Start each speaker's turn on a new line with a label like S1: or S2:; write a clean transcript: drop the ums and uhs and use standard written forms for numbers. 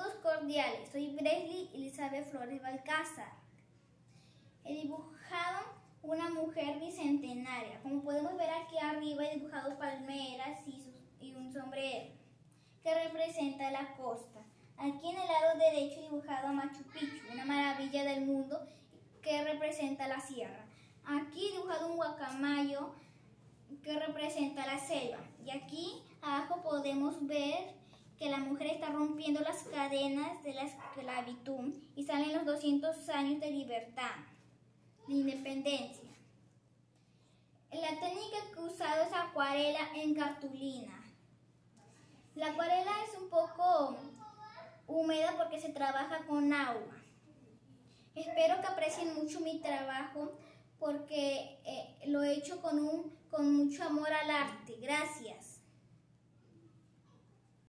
S1: Saludos cordiales, soy Bresley Elizabeth Flores Balcázar. He dibujado una mujer bicentenaria. Como podemos ver aquí arriba he dibujado palmeras y un sombrero que representa la costa. Aquí en el lado derecho he dibujado a Machu Picchu, una maravilla del mundo que representa la sierra. Aquí he dibujado un guacamayo que representa la selva. Y aquí abajo podemos ver que la mujer está rompiendo las cadenas de la esclavitud y salen los 200 años de libertad, de independencia. La técnica que he usado es acuarela en cartulina. La acuarela es un poco húmeda porque se trabaja con agua. Espero que aprecien mucho mi trabajo porque lo he hecho con mucho amor al arte. Gracias.